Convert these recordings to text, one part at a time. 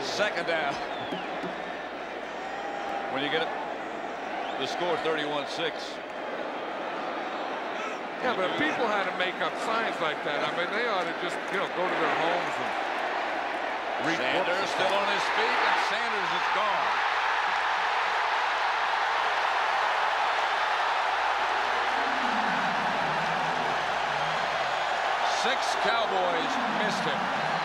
Second down. When you get it, the score 31-6. Yeah, but if people had to make up signs like that, I mean, they ought to just, you know, go to their homes and read books. Sanders still on his feet, and Sanders is gone. Six Cowboys missed him.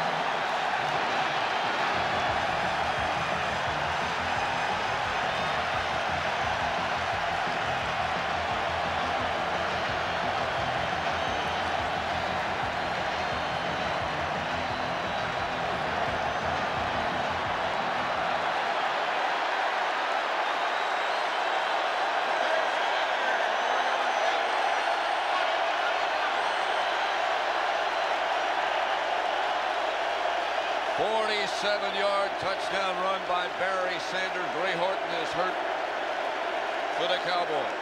Seven-yard touchdown run by Barry Sanders. Ray Horton is hurt for the Cowboys.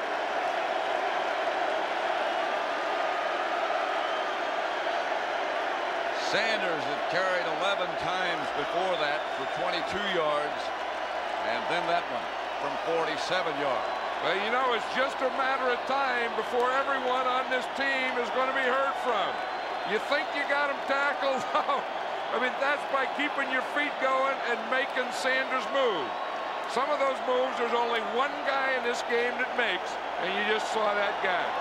Sanders had carried 11 times before that for 22 yards, and then that one from 47 yards. Well, you know, it's just a matter of time before everyone on this team is going to be heard from. You think you got them tackled? I mean, that's by keeping your feet going and making Sanders move. Some of those moves, there's only one guy in this game that makes, and you just saw that guy.